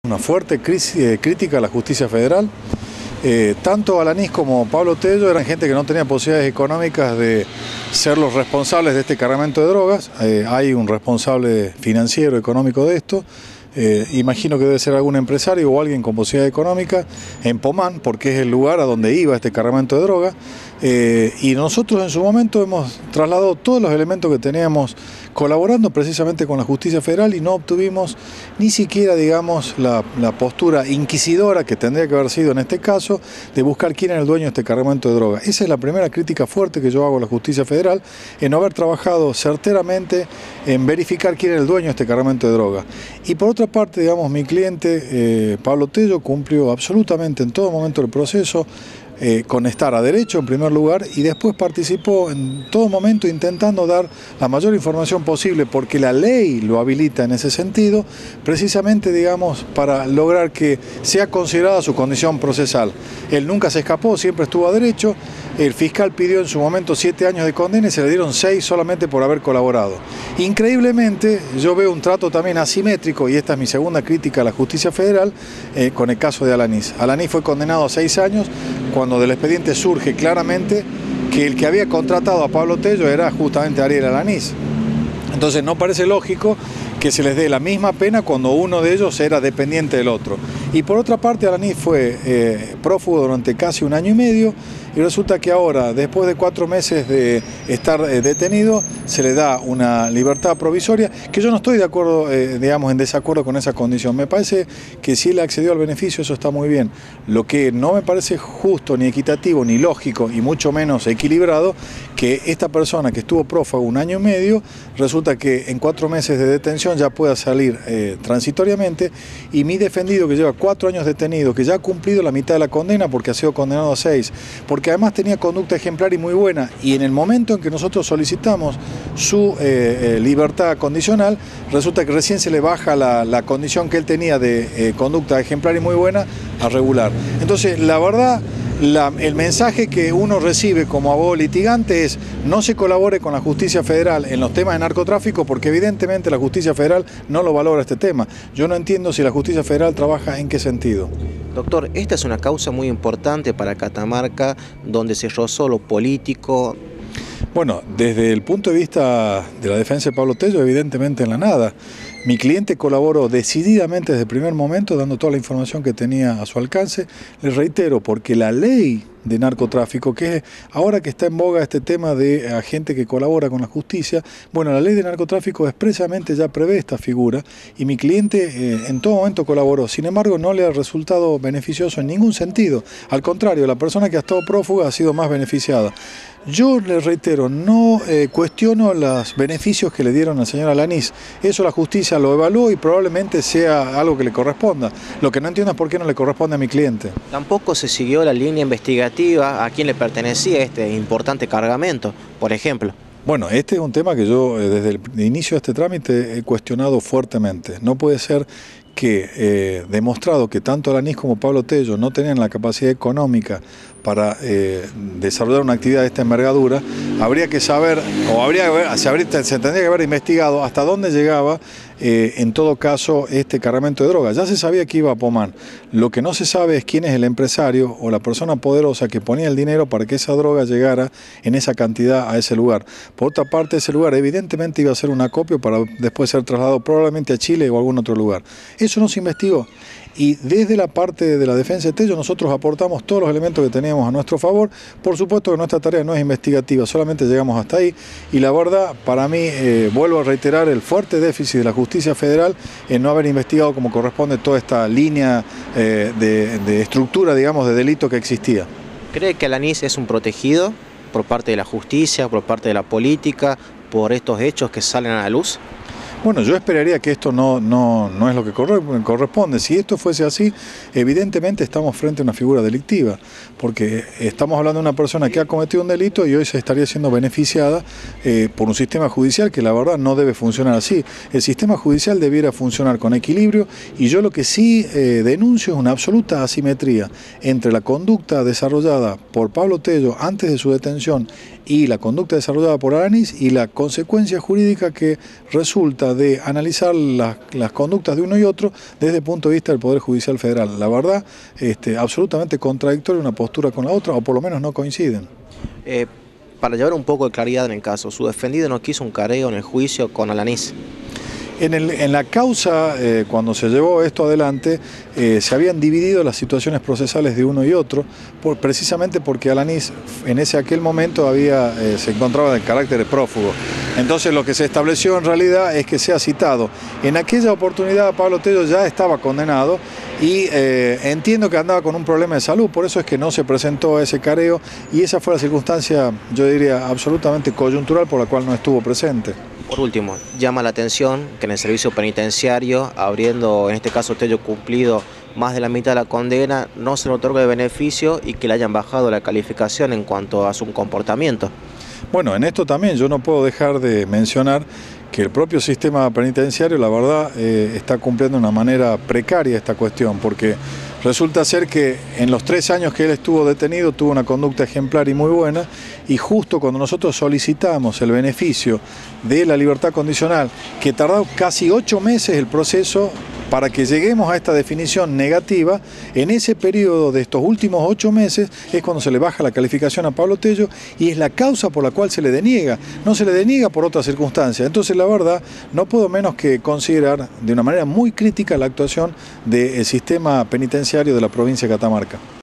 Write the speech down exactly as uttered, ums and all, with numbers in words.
Una fuerte crisis, eh, crítica a la justicia federal. Eh, tanto Alanís como Pablo Tello eran gente que no tenía posibilidades económicas de ser los responsables de este cargamento de drogas. Eh, hay un responsable financiero, económico de esto. Eh, imagino que debe ser algún empresario o alguien con posibilidad económica en Pomán, porque es el lugar a donde iba este cargamento de droga. Eh, y nosotros en su momento hemos trasladado todos los elementos que teníamos colaborando precisamente con la justicia federal y no obtuvimos ni siquiera, digamos, la, la postura inquisidora que tendría que haber sido en este caso de buscar quién era el dueño de este cargamento de droga. Esa es la primera crítica fuerte que yo hago a la justicia federal, en no haber trabajado certeramente en verificar quién era el dueño de este cargamento de droga. Y por otra parte, digamos, mi cliente eh, Pablo Tello cumplió absolutamente en todo momento del proceso Eh, con estar a derecho en primer lugar y después participó en todo momento intentando dar la mayor información posible porque la ley lo habilita en ese sentido, precisamente, digamos, para lograr que sea considerada su condición procesal. Él nunca se escapó, siempre estuvo a derecho. El fiscal pidió en su momento siete años de condena y se le dieron seis solamente por haber colaborado. Increíblemente, yo veo un trato también asimétrico, y esta es mi segunda crítica a la justicia federal, eh, con el caso de Alanís. Alanís fue condenado a seis años cuando del expediente surge claramente que el que había contratado a Pablo Tello era justamente Ariel Alanís. Entonces no parece lógico que se les dé la misma pena cuando uno de ellos era dependiente del otro. Y por otra parte, Alanís fue eh, prófugo durante casi un año y medio y resulta que ahora, después de cuatro meses de estar eh, detenido, se le da una libertad provisoria, que yo no estoy de acuerdo, eh, digamos, en desacuerdo con esa condición. Me parece que si él accedió al beneficio, eso está muy bien. Lo que no me parece justo, ni equitativo, ni lógico, y mucho menos equilibrado, que esta persona que estuvo prófugo un año y medio, resulta que en cuatro meses de detención ya pueda salir eh, transitoriamente, y mi defendido que lleva cuatro años detenido, que ya ha cumplido la mitad de la condena porque ha sido condenado a seis, porque además tenía conducta ejemplar y muy buena, y en el momento en que nosotros solicitamos su eh, eh, libertad condicional, resulta que recién se le baja la, la condición que él tenía de eh, conducta ejemplar y muy buena a regular. Entonces, la verdad, La, el mensaje que uno recibe como abogado litigante es: no se colabore con la justicia federal en los temas de narcotráfico, porque evidentemente la justicia federal no lo valora este tema. Yo no entiendo si la justicia federal trabaja en qué sentido. Doctor, esta es una causa muy importante para Catamarca, donde se rozó lo político. Bueno, desde el punto de vista de la defensa de Pablo Tello, evidentemente en la nada. Mi cliente colaboró decididamente desde el primer momento, dando toda la información que tenía a su alcance. Les reitero, porque la ley de narcotráfico, que es ahora que está en boga este tema de agente que colabora con la justicia, bueno, la ley de narcotráfico expresamente ya prevé esta figura y mi cliente eh, en todo momento colaboró. Sin embargo, no le ha resultado beneficioso en ningún sentido. Al contrario, la persona que ha estado prófuga ha sido más beneficiada. Yo les reitero, no eh, cuestiono los beneficios que le dieron al señor Alanís. Eso la justicia lo evaluó y probablemente sea algo que le corresponda. Lo que no entiendo es por qué no le corresponde a mi cliente. Tampoco se siguió la línea investigativa a quién le pertenecía este importante cargamento, por ejemplo. Bueno, este es un tema que yo eh, desde el inicio de este trámite he cuestionado fuertemente. No puede ser que, eh, demostrado que tanto Alanís como Pablo Tello no tenían la capacidad económica para eh, desarrollar una actividad de esta envergadura, habría que saber, o habría, se, habría, se tendría que haber investigado hasta dónde llegaba, eh, en todo caso, este cargamento de drogas. Ya se sabía que iba a Pomán. Lo que no se sabe es quién es el empresario o la persona poderosa que ponía el dinero para que esa droga llegara en esa cantidad a ese lugar. Por otra parte, ese lugar evidentemente iba a ser un acopio para después ser trasladado probablemente a Chile o a algún otro lugar. Eso no se investigó. Y desde la parte de la defensa de Tello nosotros aportamos todos los elementos que teníamos a nuestro favor. Por supuesto que nuestra tarea no es investigativa, solamente llegamos hasta ahí. Y la verdad, para mí, eh, vuelvo a reiterar el fuerte déficit de la justicia federal en no haber investigado como corresponde toda esta línea eh, de, de estructura, digamos, de delito que existía. ¿Cree que Alanís es un protegido por parte de la justicia, por parte de la política, por estos hechos que salen a la luz? Bueno, yo esperaría que esto no, no, no es lo que corresponde. Si esto fuese así, evidentemente estamos frente a una figura delictiva, porque estamos hablando de una persona que ha cometido un delito y hoy se estaría siendo beneficiada eh, por un sistema judicial que la verdad no debe funcionar así. El sistema judicial debiera funcionar con equilibrio y yo lo que sí eh, denuncio es una absoluta asimetría entre la conducta desarrollada por Pablo Tello antes de su detención y la conducta desarrollada por Alanís y la consecuencia jurídica que resulta de analizar las, las conductas de uno y otro desde el punto de vista del Poder Judicial Federal. La verdad, este, absolutamente contradictoria una postura con la otra, o por lo menos no coinciden. Eh, para llevar un poco de claridad en el caso, su defendido no quiso un careo en el juicio con Alanís. En, el, en la causa, eh, cuando se llevó esto adelante, eh, se habían dividido las situaciones procesales de uno y otro, por, precisamente porque Alanís en ese aquel momento había, eh, se encontraba en carácter de prófugo. Entonces lo que se estableció en realidad es que sea citado. En aquella oportunidad Pablo Tello ya estaba condenado y eh, entiendo que andaba con un problema de salud, por eso es que no se presentó ese careo y esa fue la circunstancia, yo diría, absolutamente coyuntural por la cual no estuvo presente. Por último, llama la atención que en el servicio penitenciario, habiendo en este caso Tello cumplido más de la mitad de la condena, no se le otorga el beneficio y que le hayan bajado la calificación en cuanto a su comportamiento. Bueno, en esto también yo no puedo dejar de mencionar que el propio sistema penitenciario, la verdad, eh, está cumpliendo de una manera precaria esta cuestión, porque resulta ser que en los tres años que él estuvo detenido tuvo una conducta ejemplar y muy buena, y justo cuando nosotros solicitamos el beneficio de la libertad condicional, que tardó casi ocho meses el proceso para que lleguemos a esta definición negativa, en ese periodo de estos últimos ocho meses es cuando se le baja la calificación a Pablo Tello y es la causa por la cual se le deniega, no se le deniega por otras circunstancias. Entonces la verdad no puedo menos que considerar de una manera muy crítica la actuación del sistema penitenciario de la provincia de Catamarca.